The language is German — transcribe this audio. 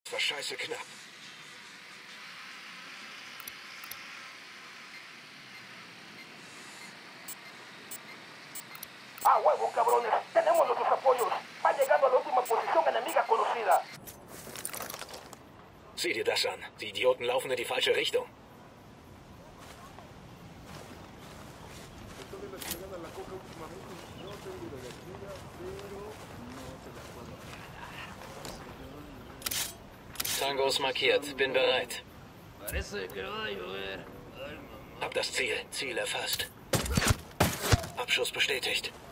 War scheiße knapp. ¡Ah, huevo, cabrones! ¡Tenemos nuestros apoyos! ¡Va llegando a la última posición enemiga conocida! Sieh dir das an. Die Idioten laufen in die falsche Richtung. Tango ist markiert. Bin bereit. Hab das Ziel. Ziel erfasst. Abschuss bestätigt.